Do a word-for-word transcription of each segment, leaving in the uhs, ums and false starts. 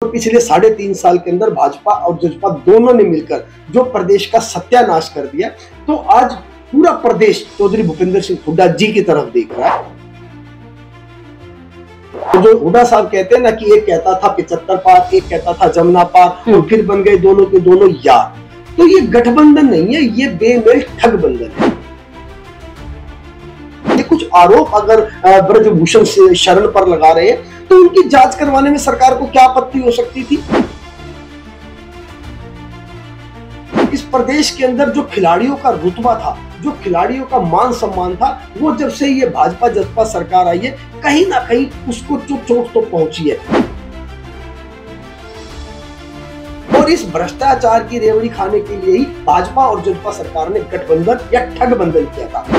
पिछले साढ़े तीन साल के अंदर भाजपा और जसपा दोनों ने मिलकर जो प्रदेश का सत्यानाश कर दिया, तो आज पूरा प्रदेश चौधरी भूपेंद्र सिंह हुड्डा जी की तरफ देख रहा है। तो जो हुड्डा साहब कहते हैं ना कि एक कहता था पिचहत्तर पार, एक कहता था जमुना पार, और फिर बन गए दोनों के दोनों यार। तो ये गठबंधन नहीं है, ये बेमेल ठगबंधन है। ये कुछ आरोप अगर ब्रजभूषण शरण पर लगा रहे हैं तो उनकी जांच करवाने में सरकार को क्या आपत्ति हो सकती थी। इस प्रदेश के अंदर जो खिलाड़ियों का रुतबा था, जो खिलाड़ियों का मान सम्मान था, वो जब से ये भाजपा जसपा सरकार आई है कहीं ना कहीं उसको चुप चोट तो पहुंची है। और इस भ्रष्टाचार की रेवड़ी खाने के लिए ही भाजपा और जसपा सरकार ने गठबंधन या ठगबंधन किया था।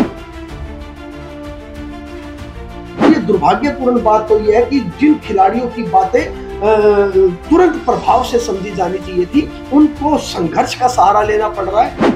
ये दुर्भाग्यपूर्ण बात तो यह है कि जिन खिलाड़ियों की बातें तुरंत प्रभाव से समझी जानी चाहिए थी, उनको संघर्ष का सहारा लेना पड़ रहा है।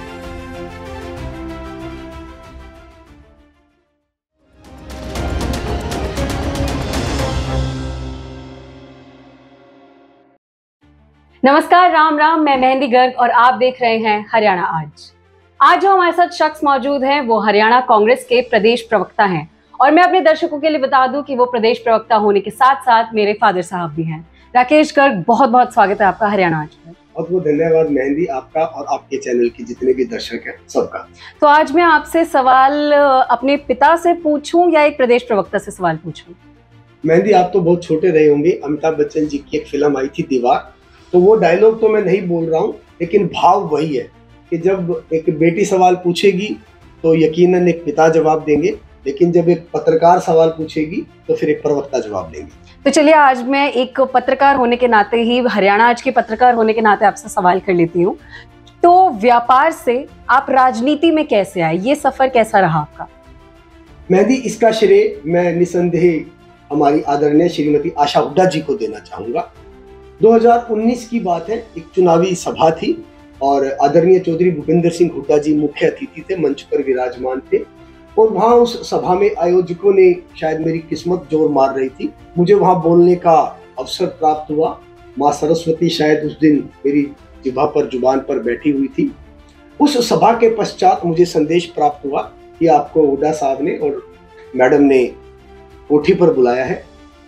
नमस्कार, राम राम। मैं मेहंदी गर्ग और आप देख रहे हैं हरियाणा आज। आज जो हमारे साथ शख्स मौजूद हैं वो हरियाणा कांग्रेस के प्रदेश प्रवक्ता हैं और मैं अपने दर्शकों के लिए बता दूं कि वो प्रदेश प्रवक्ता होने के साथ साथ मेरे फादर साहब भी हैं। राकेश गर्ग, बहुत बहुत स्वागत है आपका हरियाणा आज पर। बहुत बहुत धन्यवाद मेहंदी, आपका और आपके चैनल की जितने भी दर्शक हैं सबका। तो आज मैं आपसे सवाल अपने पिता से पूछूं या एक प्रदेश प्रवक्ता से सवाल पूछूं? मेहंदी, आप तो बहुत छोटे रहे होंगे। अमिताभ बच्चन जी की एक फिल्म आई थी दीवार, तो वो डायलॉग तो मैं नहीं बोल रहा हूँ, लेकिन भाव वही है कि जब एक बेटी सवाल पूछेगी तो यकीनन एक पिता जवाब देंगे, लेकिन जब एक पत्रकार सवाल पूछेगी तो फिर एक प्रवक्ता जवाब देंगे। तो चलिए आज मैं एक पत्रकार होने के नाते ही, हरियाणा आज के पत्रकार होने के नाते आपसे सवाल कर लेती हूँ। तो व्यापार से आप राजनीति में कैसे आए, ये सफर कैसा रहा आपका? मेहंदी, इसका श्रेय मैं निसंदेह हमारी आदरणीय श्रीमती आशा हुड्डा जी को देना चाहूंगा। दो हज़ार उन्नीस की बात है, एक चुनावी सभा थी और आदरणीय चौधरी भूपेंद्र सिंह हुड्डा जी मुख्य अतिथि थे, मंच पर विराजमान थे। और वहां उस सभा में आयोजकों ने, शायद मेरी किस्मत जोर मार रही थी, मुझे वहां बोलने का अवसर प्राप्त हुआ। माँ सरस्वती शायद उस दिन मेरी जिह्वा पर, जुबान पर बैठी हुई थी। उस सभा के पश्चात मुझे संदेश प्राप्त हुआ कि आपको हुड्डा साहब ने और मैडम ने कोठी पर बुलाया है।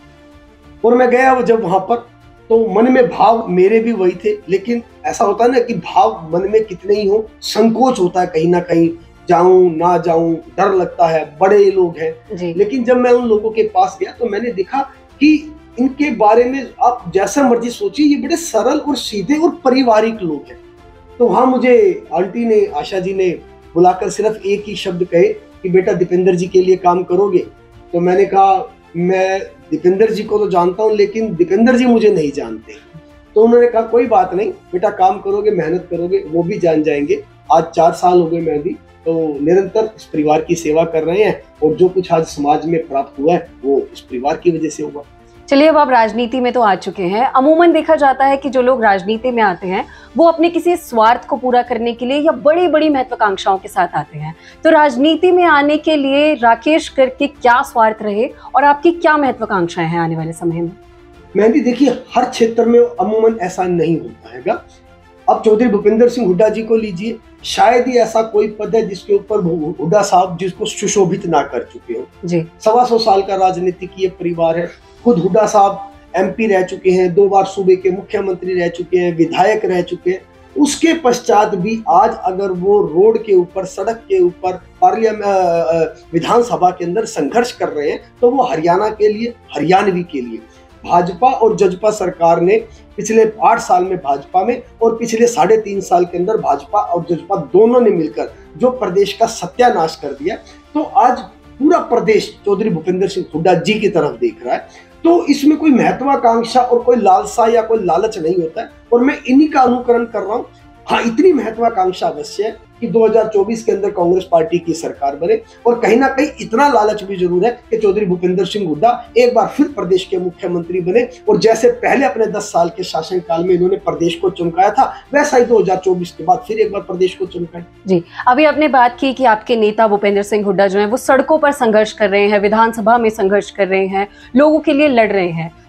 और मैं गया जब वहां पर, तो मन में भाव मेरे भी वही थे, लेकिन ऐसा होता है ना कि भाव मन में कितने ही हो, संकोच होता है कहीं ना कहीं, जाऊं ना जाऊं, डर लगता है, बड़े लोग हैं। लेकिन जब मैं उन लोगों के पास गया तो मैंने देखा कि इनके बारे में आप जैसा मर्जी सोचिए, ये बड़े सरल और सीधे और पारिवारिक लोग हैं। तो वहां मुझे आंटी ने, आशा जी ने बुलाकर सिर्फ एक ही शब्द कहे कि बेटा दीपेंद्र जी के लिए काम करोगे? तो मैंने कहा मैं दीपेंद्र जी को तो जानता हूं, लेकिन दीपेंद्र जी मुझे नहीं जानते। तो उन्होंने कहा कोई बात नहीं बेटा, काम करोगे, मेहनत करोगे, वो भी जान जाएंगे। आज चार साल हो गए मेहंदी, तो निरंतर इस परिवार की सेवा कर रहे हैं और जो कुछ आज समाज में प्राप्त हुआ है वो इस परिवार की वजह से हुआ। चलिए, अब आप राजनीति में तो आ चुके हैं। अमूमन देखा जाता है कि जो लोग राजनीति में आते हैं वो अपने किसी स्वार्थ को पूरा करने के लिए या बड़ी बड़ी महत्वाकांक्षाओं के साथ आते हैं। तो राजनीति में आने के लिए राकेश गर्ग के क्या स्वार्थ रहे और आपकी क्या महत्वाकांक्षाएं हैं आने वाले समय में? मेहंदी, देखिए, हर क्षेत्र में अमूमन ऐसा नहीं होता हैगा। अब चौधरी भूपेंद्र सिंह हुड्डा जी को लीजिए, शायद ही ऐसा कोई पद है जिसके ऊपर हुड्डा साहब जिसको सुशोभित ना कर चुके हो जी। सवा सौ साल का राजनीतिक ये परिवार है। खुद हुड्डा साहब एमपी रह चुके हैं, दो बार सूबे के मुख्यमंत्री रह चुके हैं, विधायक रह चुके हैं। उसके पश्चात भी आज अगर वो रोड के ऊपर, सड़क के ऊपर, पार्लियामेंट, विधानसभा के अंदर संघर्ष कर रहे हैं, तो वो हरियाणा के लिए, हरियाणवी के लिए। भाजपा और जसपा सरकार ने पिछले आठ साल में भाजपा में और पिछले साढ़े तीन साल के अंदर भाजपा और जसपा दोनों ने मिलकर जो प्रदेश का सत्यानाश कर दिया, तो आज पूरा प्रदेश चौधरी भूपेंद्र सिंह हुड्डा जी की तरफ देख रहा है। तो इसमें कोई महत्वाकांक्षा और कोई लालसा या कोई लालच नहीं होता है और मैं इन्हीं का अनुकरण कर रहा हूँ। हाँ, इतनी महत्वाकांक्षा अवश्य है कि दो हज़ार चौबीस के अंदर कांग्रेस पार्टी की सरकार बने और कहीं ना कहीं इतना लालच भी जरूर है कि चौधरी भूपेंद्र सिंह हुड्डा एक बार फिर प्रदेश के मुख्यमंत्री बने और जैसे पहले अपने दस साल के शासनकाल में इन्होंने प्रदेश को चमकाया था, वैसा ही दो हज़ार चौबीस के बाद फिर एक बार प्रदेश को चमकाए। जी, अभी आपने बात की कि आपके नेता भूपेंद्र सिंह हुड्डा जो है वो सड़कों पर संघर्ष कर रहे हैं, विधानसभा में संघर्ष कर रहे हैं, लोगों के लिए लड़ रहे हैं।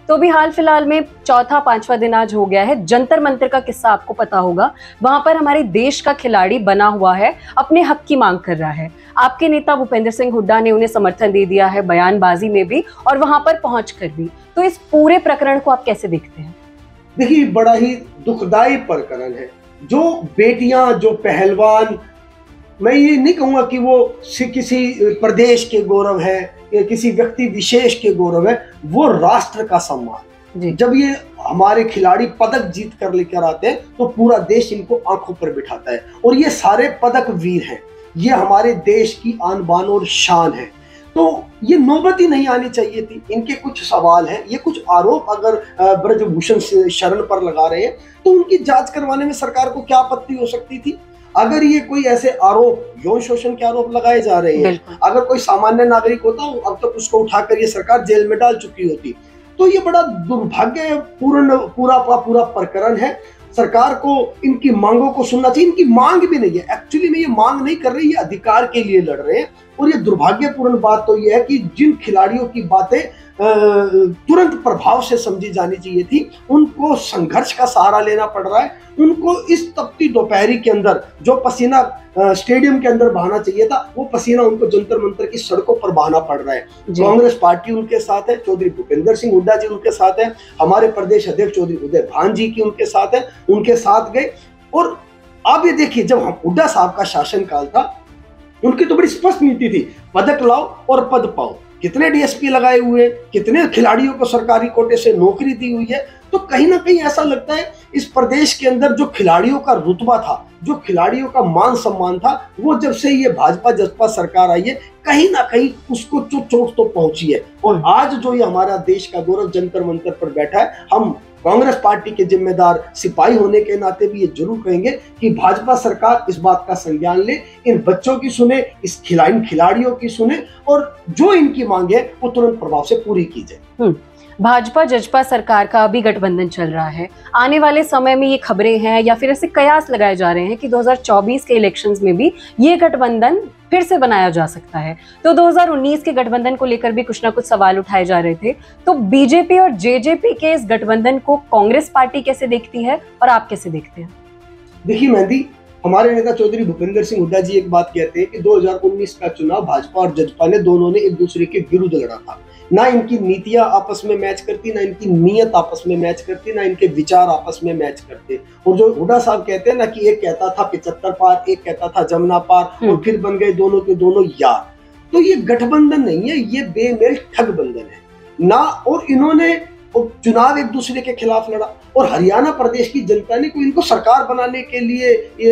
तो अभी हाल फिलहाल में चौथा पांचवा दिन आज हो गया है, जंतर मंतर का किस्सा आपको पता होगा। वहां पर हमारे देश का खिलाड़ी बना हुआ है, अपने हक की मांग कर रहा है। आपके नेता भूपेंद्र सिंह हुड्डा ने उन्हें समर्थन दे दिया है, बयानबाजी में भी और वहां पर पहुंच कर भी। तो इस पूरे प्रकरण को आप कैसे देखते हैं? देखिए, बड़ा ही दुखदाई प्रकरण है। जो बेटियां, जो पहलवान, मैं ये नहीं कहूंगा कि वो किसी प्रदेश के गौरव है या किसी व्यक्ति विशेष के गौरव है, वो राष्ट्र का सम्मान। जब ये हमारे खिलाड़ी पदक जीत कर लेकर आते हैं तो पूरा देश इनको आंखों पर बिठाता है, और ये सारे पदक वीर हैं, ये हमारे देश की आन बान और शान है। तो ये नौबत ही नहीं आनी चाहिए थी। इनके कुछ सवाल हैं, ये कुछ आरोप अगर ब्रजभूषण शरण पर लगा रहे हैं तो उनकी जांच करवाने में सरकार को क्या आपत्ति हो सकती थी। अगर ये कोई ऐसे आरोप, यौन शोषण के आरोप लगाए जा रहे हैं, अगर कोई सामान्य नागरिक होता अब तक उसको उठाकर ये सरकार जेल में डाल चुकी होती। तो ये बड़ा दुर्भाग्यपूर्ण पूरा का पूरा प्रकरण है। सरकार को इनकी मांगों को सुनना चाहिए। इनकी मांग भी नहीं है, एक्चुअली में ये मांग नहीं कर रही, ये अधिकार के लिए लड़ रहे हैं। और ये दुर्भाग्यपूर्ण बात तो ये है कि जिन खिलाड़ियों की बातें तुरंत प्रभाव से समझी जानी चाहिए थी, उनको संघर्ष का सहारा लेना पड़ रहा है। उनको इस तपती दोपहरी के अंदर जो पसीना स्टेडियम के अंदर बहाना चाहिए था, वो पसीना उनको जंतर मंतर की सड़कों पर बहाना पड़ रहा है। कांग्रेस पार्टी उनके साथ है, चौधरी भूपेंद्र सिंह हुड्डा जी उनके साथ है, हमारे प्रदेश अध्यक्ष चौधरी उदय भान जी की उनके साथ है, उनके साथ गए। और आप ये देखिए, जब हम हुड्डा साहब का शासनकाल था, उनकी तो बड़ी स्पष्ट नीति थी, पदक लाओ और पद पाओ। कितने डीएसपी लगाए हुए, कितने खिलाड़ियों को सरकारी कोटे से नौकरी दी हुई है। तो कहीं ना कहीं ऐसा लगता है इस प्रदेश के अंदर जो खिलाड़ियों का रुतबा था, जो खिलाड़ियों का मान सम्मान था, वो जब से ये भाजपा जसपा सरकार आई है, कहीं ना कहीं उसको चोट चोट तो पहुंची है। और आज जो ये हमारा देश का गौरव जंतर मंतर पर बैठा है, हम कांग्रेस पार्टी के जिम्मेदार सिपाही होने के नाते भी ये जरूर कहेंगे कि भाजपा सरकार इस बात का संज्ञान ले, इन बच्चों की सुने, इस खिलाड़ी खिलाड़ियों की सुने, और जो इनकी मांग है वो तुरंत प्रभाव से पूरी की जाए। भाजपा जजपा सरकार का अभी गठबंधन चल रहा है। आने वाले समय में ये खबरें हैं या फिर ऐसे कयास लगाए जा रहे हैं कि दो हज़ार चौबीस के इलेक्शंस में भी ये गठबंधन फिर से बनाया जा सकता है। तो दो हज़ार उन्नीस के गठबंधन को लेकर भी कुछ ना कुछ सवाल उठाए जा रहे थे। तो बीजेपी और जेजेपी के इस गठबंधन को कांग्रेस पार्टी कैसे देखती है और आप कैसे देखते हैं? देखिए मेहंदी, हमारे नेता चौधरी भूपेंद्र सिंह हुड्डा जी एक बात कहते हैं कि दो हज़ार उन्नीस का चुनाव भाजपा और जजपा ने दोनों ने एक दूसरे के विरुद्ध लड़ा था। ना इनकी नीतियां आपस में मैच करती, ना इनकी नीयत आपस में मैच करती, ना इनके विचार आपस में मैच करते। और जो हुड्डा साहब कहते हैं ना कि एक कहता था पिचहत्तर पार, एक कहता था जमुना पार, और फिर बन गए दोनों के दोनों यार। तो ये गठबंधन नहीं है, ये बेमेल ठगबंधन है ना। और इन्होंने चुनाव एक दूसरे के खिलाफ लड़ा, और हरियाणा प्रदेश की जनता ने कोई इनको सरकार बनाने के लिए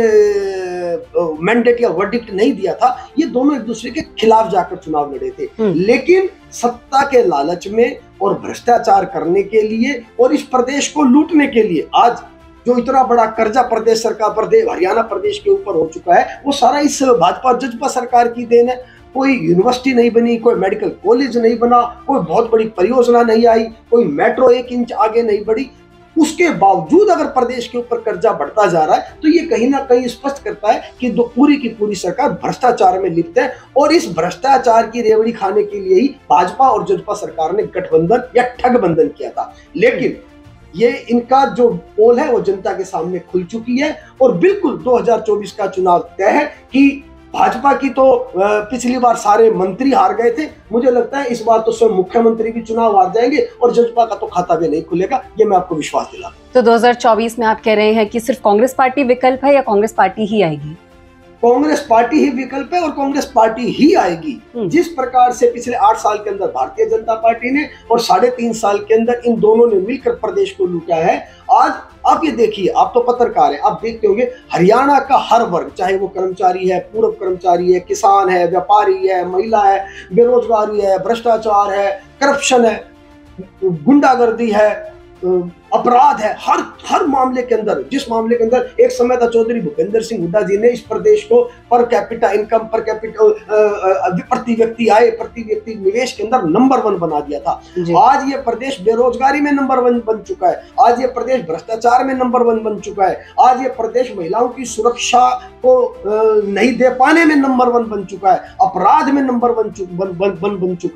मैंडेट या वर्डिक्ट नहीं दिया था। ये दोनों एक दूसरे के खिलाफ जाकर चुनाव लड़े थे, लेकिन सत्ता के लालच में और भ्रष्टाचार करने के लिए और इस प्रदेश को लूटने के लिए आज जो इतना बड़ा कर्जा प्रदेश सरकार प्रदेश हरियाणा प्रदेश के ऊपर हो चुका है, वो सारा इस भाजपा जजपा सरकार की देन है। कोई यूनिवर्सिटी नहीं बनी, कोई मेडिकल कॉलेज नहीं बना, कोई बहुत बड़ी परियोजना नहीं आई, कोई मेट्रो एक इंच आगे नहीं बढ़ी। उसके बावजूद अगर प्रदेश के ऊपर कर्जा बढ़ता जा रहा है, तो ये कहीं ना कहीं स्पष्ट करता है कि दो पूरी की पूरी सरकार भ्रष्टाचार में लिप्त है। और इस भ्रष्टाचार की रेवड़ी खाने के लिए ही भाजपा और जजपा सरकार ने गठबंधन या ठगबंधन किया था। लेकिन ये इनका जो पोल है वो जनता के सामने खुल चुकी है, और बिल्कुल दो हज़ार चौबीस का चुनाव तय है कि भाजपा की तो पिछली बार सारे मंत्री हार गए थे, मुझे लगता है इस बार तो स्वयं मुख्यमंत्री भी चुनाव हार जाएंगे, और जजपा का तो खाता भी नहीं खुलेगा, ये मैं आपको विश्वास दिलाता हूं। तो दो हज़ार चौबीस में आप कह रहे हैं कि सिर्फ कांग्रेस पार्टी विकल्प है या कांग्रेस पार्टी ही आएगी? कांग्रेस पार्टी ही विकल्प है और कांग्रेस पार्टी ही आएगी। जिस प्रकार से पिछले आठ साल के अंदर भारतीय जनता पार्टी ने और साढ़े तीन साल के अंदर इन दोनों ने मिलकर प्रदेश को लूटा है, आज आप ये देखिए, आप तो पत्रकार हैं, आप देखते होंगे हरियाणा का हर वर्ग, चाहे वो कर्मचारी है, पूर्व कर्मचारी है, किसान है, व्यापारी है, महिला है, बेरोजगारी है, भ्रष्टाचार है, करप्शन है, गुंडागर्दी है, अपराध है, हर हर मामले के अंदर, जिस मामले के अंदर एक समय था चौधरी भूपेंद्र सिंह हुड्डा जी ने इस प्रदेश को per capita income, per capita प्रति व्यक्ति आय, प्रति व्यक्ति निवेश के अंदर नंबर वन बना दिया था। आज ये प्रदेश बेरोजगारी में नंबर वन बन चुका है, आज ये प्रदेश भ्रष्टाचार में नंबर वन बन चुका है, आज ये प्रदेश महिलाओं की सुरक्षा को नहीं दे पाने में नंबर वन बन चुका है, अपराध में नंबर वन बन बन बन चुका है।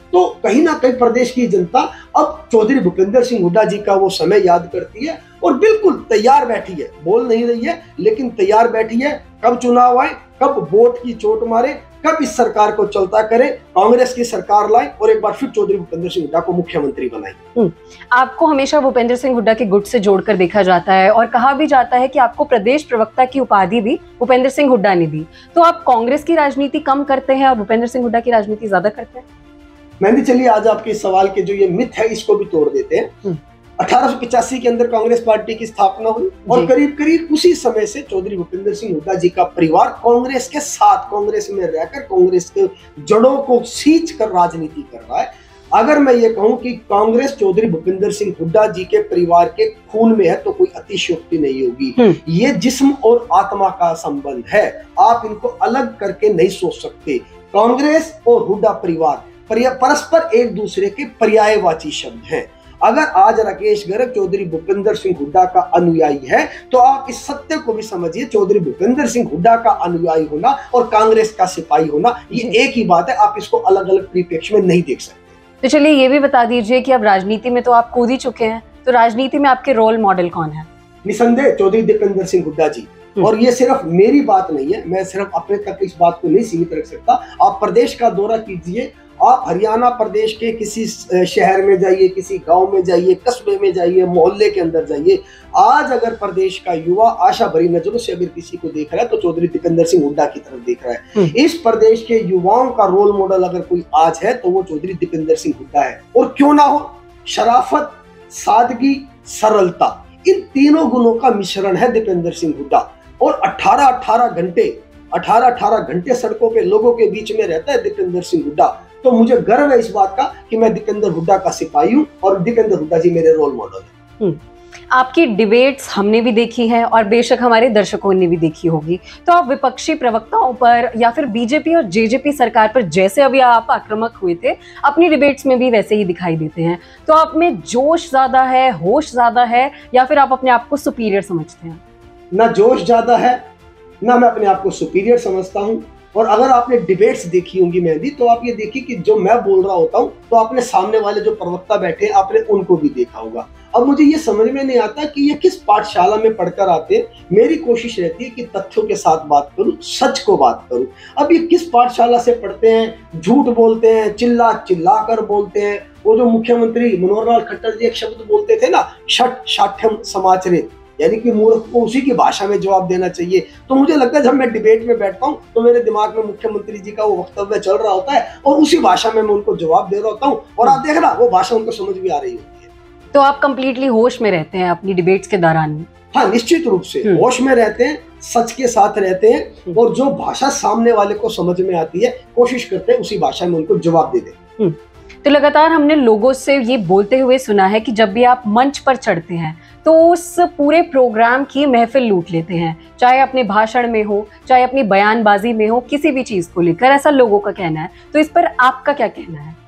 तो कहीं ना कहीं प्रदेश की जनता अब चौधरी भूपेंद्र सिंह हुड्डा जी का वो समय याद करती है और बिल्कुल तैयार बैठी है, बोल नहीं रही है लेकिन तैयार बैठी है। कब चुनाव आए, कब वोट की चोट मारे, कब इस सरकार को चलता करे, कांग्रेस की सरकार लाए और एक बार फिर चौधरी भूपेंद्र सिंह हुड्डा को मुख्यमंत्री बनाए। आपको हमेशा भूपेंद्र सिंह हुड्डा के गुट से जोड़कर देखा जाता है और कहा भी जाता है कि आपको प्रदेश प्रवक्ता की उपाधि भी भूपेंद्र सिंह हुड्डा ने दी। तो आप कांग्रेस की राजनीति कम करते हैं और भूपेंद्र सिंह हुड्डा की राजनीति ज्यादा करते हैं? मेहंदी, चलिए आज आपके सवाल के जो ये मिथ है इसको भी तोड़ देते हैं। अठारह सौ पचासी के अंदर कांग्रेस पार्टी की स्थापना हुई और करीब करीब उसी समय से चौधरी भूपेंद्र सिंह हुड्डा जी का परिवार कांग्रेस के साथ, कांग्रेस में रहकर कांग्रेस के जड़ों को सींच कर राजनीति कर रहा है। अगर मैं ये कहूं कि कांग्रेस चौधरी भूपेंद्र सिंह हुड्डा जी के परिवार के खून में है तो कोई अतिशयोक्ति नहीं होगी। ये जिस्म और आत्मा का संबंध है, आप इनको अलग करके नहीं सोच सकते। कांग्रेस और हुड्डा परिवार परस्पर एक दूसरे के पर्यायवाची शब्द हैं। अगर आज राकेश गर्ग चौधरी भूपेंद्र सिंह हुड्डा का अनुयायी है तो आप इस सत्य को भी समझिए, चौधरी भूपेंद्र सिंह हुड्डा का अनुयायी होना और कांग्रेस का सिपाही होना ये एक ही बात है। आप इसको अलग अलग परिप्रेक्ष्य में नहीं देख सकते। तो चलिए ये भी बता दीजिए कि अब राजनीति में तो आप कूद ही चुके हैं, तो राजनीति में आपके रोल मॉडल कौन है? निसंदेह चौधरी दीपेंद्र सिंह हुड्डा जी। और ये सिर्फ मेरी बात नहीं है, मैं सिर्फ अपने तक इस बात को नहीं सीमित रख सकता। आप प्रदेश का दौरा कीजिए, आप हरियाणा प्रदेश के किसी शहर में जाइए, किसी गांव में जाइए, कस्बे में जाइए, मोहल्ले के अंदर जाइए। आज अगर प्रदेश का युवा आशा भरी नजरों से अगर किसी को देख रहा है तो चौधरी दीपेंद्र सिंह हुड्डा की तरफ देख रहा है। इस प्रदेश के युवाओं का रोल मॉडल अगर कोई आज है तो वो चौधरी दीपेंद्र सिंह हुड्डा है। और क्यों ना हो, शराफत, सादगी, सरलता, इन तीनों गुणों का मिश्रण है दीपेंद्र सिंह हुड्डा। और अठारह अठारह घंटे अठारह अठारह घंटे सड़कों पे लोगों के बीच में रहता है दीपेंद्र सिंह हुड्डा। तो मुझे गर्व है इस बात का कि मैं दीपेंद्र हुड्डा का सिपाही हूं और दीपेंद्र हुड्डा जी मेरे रोल मॉडल हैं। आपकी डिबेट्स हमने भी देखी हैं और बेशक हमारे दर्शकों ने भी देखी होगी। तो आप विपक्षी प्रवक्ताओं पर या फिर बीजेपी और जेजेपी सरकार पर जैसे अभी आप आक्रामक हुए थे, अपनी डिबेट्स में भी वैसे ही दिखाई देते हैं। तो आप में जोश ज्यादा है, होश ज्यादा है, या फिर आप अपने आप को सुपीरियर समझते हैं? ना जोश ज्यादा है, ना मैं अपने आप को सुपीरियर समझता हूं। और अगर आपने डिबेट्स देखी होंगी मेहंदी, तो आप ये देखिए कि जो मैं बोल रहा होता हूं तो आपने सामने वाले जो प्रवक्ता बैठे हैं आपने उनको भी देखा होगा। अब मुझे ये समझ में नहीं आता कि ये किस पाठशाला में पढ़कर आते हैं। मेरी कोशिश रहती है कि तथ्यों के साथ बात करूं, सच को बात करूं। अब ये किस पाठशाला से पढ़ते हैं, झूठ बोलते हैं, चिल्ला चिल्ला कर बोलते हैं। वो जो मुख्यमंत्री मनोहर लाल खट्टर जी एक शब्द बोलते थे ना, षट शाठ्यम समाचरे, यानी कि मूर्ख को उसी की भाषा में जवाब देना चाहिए। तो मुझे लगता है जब मैं डिबेट में बैठता हूं तो मेरे दिमाग में मुख्यमंत्री जी का वो वक्तव्य चल रहा होता है और उसी भाषा में मैं उनको जवाब दे रहा होता हूं और आप देख रहा वो भाषा उनको समझ भी आ रही होती है। तो आप कंप्लीटली होश में रहते हैं अपनी डिबेट्स के दौरान? हाँ, निश्चित रूप से होश में रहते हैं, सच के साथ रहते हैं और जो भाषा सामने वाले को समझ में आती है कोशिश करते हैं उसी भाषा में उनको जवाब दे दें। तो लगातार हमने लोगों से ये बोलते हुए सुना है कि जब भी आप मंच पर चढ़ते हैं तो उस पूरे प्रोग्राम की महफिल लूट लेते हैं, चाहे अपने भाषण में हो, चाहे अपनी बयानबाजी में हो, किसी भी चीज को लेकर, ऐसा लोगों का कहना है। तो इस पर आपका क्या कहना है?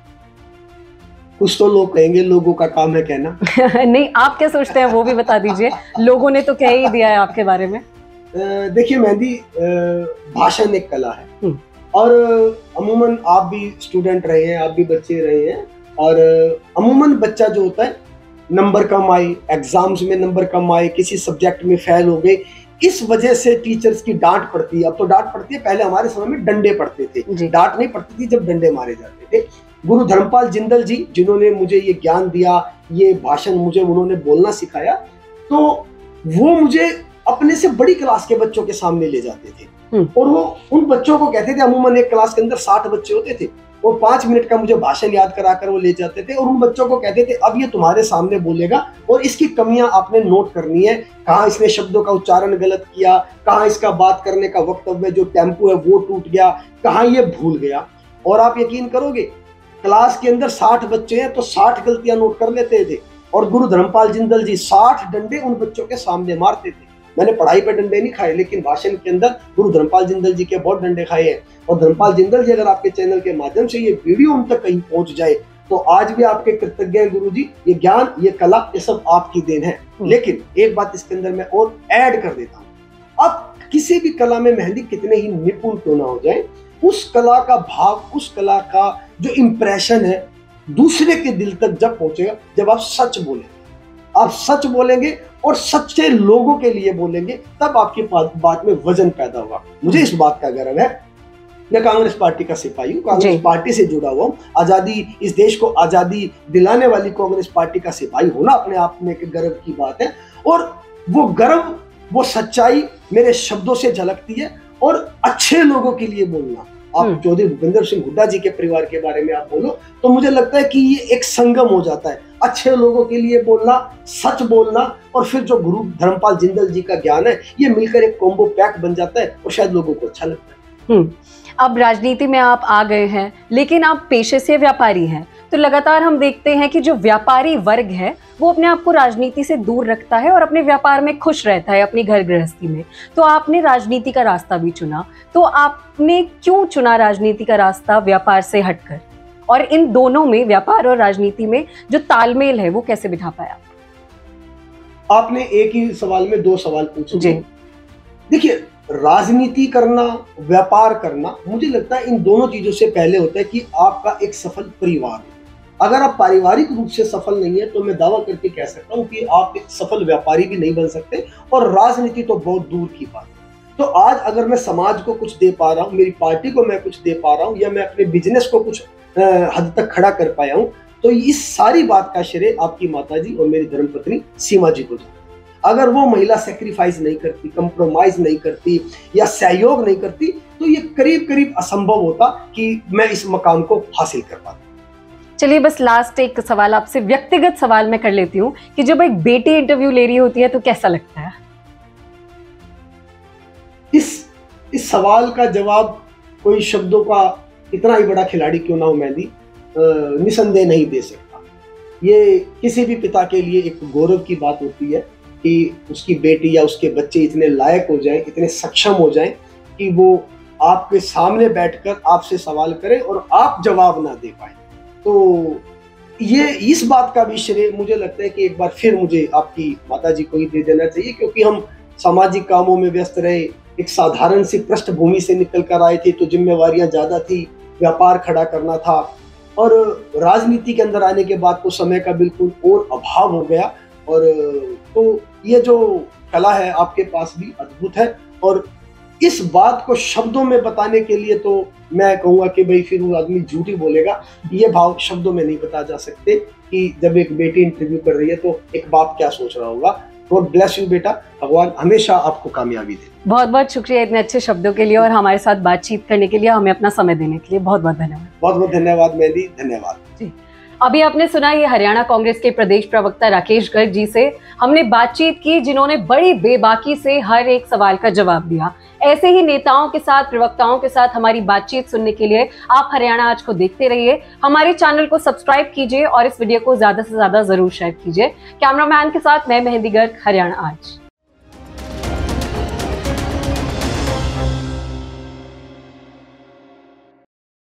कुछ तो लोग कहेंगे लोगों का काम है कहना। नहीं, आप क्या सोचते हैं वो भी बता दीजिए। लोगों ने तो कह ही दिया है आपके बारे में। देखिए मेहंदी, भाषण एक कला है और अमूमन आप भी स्टूडेंट रहे हैं, आप भी बच्चे रहे हैं और अमूमन बच्चा जो होता है नंबर कम आए, एग्जाम्स में नंबर कम आए, किसी सब्जेक्ट में फेल हो गए, इस वजह से टीचर्स की डांट पड़ती है। अब तो डांट पड़ती है, पहले हमारे समय में डंडे पड़ते थे, डांट नहीं पड़ती थी जब डंडे मारे जाते थे। गुरु धर्मपाल जिंदल जी जिन्होंने मुझे ये ज्ञान दिया, ये भाषण मुझे उन्होंने बोलना सिखाया, तो वो मुझे अपने से बड़ी क्लास के बच्चों के सामने ले जाते थे और वो उन बच्चों को कहते थे, अमूमन एक क्लास के अंदर साठ बच्चे होते थे, वो पांच मिनट का मुझे भाषण याद कराकर वो ले जाते थे और उन बच्चों को कहते थे अब ये तुम्हारे सामने बोलेगा और इसकी कमियां आपने नोट करनी है, कहाँ इसने शब्दों का उच्चारण गलत किया, कहाँ इसका बात करने का वक्तव्य जो टेम्पो है वो टूट गया, कहाँ ये भूल गया। और आप यकीन करोगे क्लास के अंदर साठ बच्चे हैं तो साठ गलतियां नोट कर लेते थे और गुरु धर्मपाल जिंदल जी साठ डंडे उन बच्चों के सामने मारते थे। मैंने पढ़ाई पे डंडे नहीं खाए लेकिन भाषण के अंदर गुरु धर्मपाल जिंदल जी के बहुत डंडे खाए हैं। और धर्मपाल जिंदल जी अगर आपके चैनल के माध्यम से ये वीडियो उन तक कहीं पहुंच जाए तो आज भी आपके कृतज्ञ हैं गुरु जी। ये ज्ञान, ये कला, ये सब आपकी देन है। लेकिन एक बात इसके अंदर मैं और ऐड कर देता हूँ, अब किसी भी कला में मेहंदी कितने ही निपुण क्यों ना हो जाए, उस कला का भाव, उस कला का जो इम्प्रेशन है दूसरे के दिल तक जब पहुंचेगा जब आप सच बोलेंगे। आप सच बोलेंगे और सच्चे लोगों के लिए बोलेंगे, तब आपकी बात में वजन पैदा होगा। मुझे इस बात का गर्व है, मैं कांग्रेस पार्टी का सिपाही हूँ, कांग्रेस पार्टी से जुड़ा हुआ हूँ। आजादी, इस देश को आजादी दिलाने वाली कांग्रेस पार्टी का सिपाही होना अपने आप में एक गर्व की बात है। और वो गर्व, वो सच्चाई मेरे शब्दों से झलकती है। और अच्छे लोगों के लिए बोलना, आप चौधरी भूपेंद्र सिंह हुड्डा जी के परिवार के बारे में आप बोलो तो मुझे लगता है कि ये एक संगम हो जाता है। अच्छे लोगों के लिए बोलना, सच बोलना, और फिर जो गुरु धर्मपाल जिंदल जी का ज्ञान है, ये मिलकर एक कॉम्बो पैक बन जाता है और शायद लोगों को अच्छा लगता है। अब राजनीति में आप आ गए हैं, लेकिन आप पेशे से व्यापारी हैं, तो लगातार हम देखते हैं कि जो व्यापारी वर्ग है वो अपने आप को राजनीति से दूर रखता है और अपने व्यापार में खुश रहता है, अपनी घर गृहस्थी में। तो आपने राजनीति का रास्ता भी चुना, तो आपने क्यों चुना राजनीति का रास्ता व्यापार से हटकर? और इन दोनों में, व्यापार और राजनीति में जो तालमेल है, वो कैसे बिठा पाया? आपने एक ही सवाल में दो सवाल पूछे जी। देखिए, राजनीति करना, व्यापार करना, मुझे लगता है इन दोनों चीजों से पहले होता है कि आपका एक सफल परिवार हो। अगर आप पारिवारिक रूप से सफल नहीं है तो मैं दावा करके कह सकता हूं कि आप एक सफल व्यापारी भी नहीं बन सकते, और राजनीति तो बहुत दूर की बात है। तो आज अगर मैं समाज को कुछ दे पा रहा हूं, मेरी पार्टी को मैं कुछ दे पा रहा हूं, या मैं अपने बिजनेस को कुछ हद तक खड़ा कर पाया हूं, तो इस सारी बात का श्रेय आपकी माताजी और मेरी धर्मपत्नी सीमा जी को जाता है। अगर वो महिला सेक्रीफाइस नहीं करती, कंप्रोमाइज नहीं करती या सहयोग नहीं करती, तो ये करीब करीब असंभव होता कि मैं इस मकाम को हासिल कर पाता। चलिए, बस लास्ट एक सवाल आपसे, व्यक्तिगत सवाल मैं कर लेती हूँ कि जब एक बेटी इंटरव्यू ले रही होती है तो कैसा लगता है? इस इस सवाल का जवाब कोई शब्दों का इतना ही बड़ा खिलाड़ी क्यों ना हो मेहंदी, निसंदेह नहीं दे सकता। ये किसी भी पिता के लिए एक गौरव की बात होती है कि उसकी बेटी या उसके बच्चे इतने लायक हो जाएं, इतने सक्षम हो जाएं कि वो आपके सामने बैठकर आपसे सवाल करें और आप जवाब ना दे पाए। तो ये इस बात का भी श्रेय मुझे लगता है कि एक बार फिर मुझे आपकी माताजी को ही दे देना चाहिए, क्योंकि हम सामाजिक कामों में व्यस्त रहे, एक साधारण सी पृष्ठभूमि से निकल कर आए थे, तो जिम्मेवारियां ज्यादा थी, व्यापार खड़ा करना था, और राजनीति के अंदर आने के बाद तो समय का बिल्कुल और अभाव हो गया। और तो ये जो कला है आपके पास भी अद्भुत है, और इस बात को शब्दों में बताने के लिए तो मैं कहूँगा कि भाई फिर वो आदमी झूठ ही बोलेगा। ये भाव शब्दों में नहीं बता जा सकते कि जब एक बेटी इंटरव्यू कर रही है तो एक बाप क्या सोच रहा होगा। गॉड ब्लेस यू बेटा, भगवान हमेशा आपको कामयाबी दे। बहुत बहुत शुक्रिया इतने अच्छे शब्दों के लिए और हमारे साथ बातचीत करने के लिए, हमें अपना समय देने के लिए बहुत बहुत धन्यवाद। बहुत बहुत धन्यवाद मेहंदी, धन्यवाद जी। अभी आपने सुना ये हरियाणा कांग्रेस के प्रदेश प्रवक्ता राकेश गर्ग जी से हमने बातचीत की, जिन्होंने बड़ी बेबाकी से हर एक सवाल का जवाब दिया। ऐसे ही नेताओं के साथ, प्रवक्ताओं के साथ हमारी बातचीत सुनने के लिए आप हरियाणा आज को देखते रहिए। हमारे चैनल को सब्सक्राइब कीजिए और इस वीडियो को ज्यादा से ज्यादा जरूर शेयर कीजिए। कैमरामैन के साथ मैं मेहंदी गर्ग, हरियाणा आज।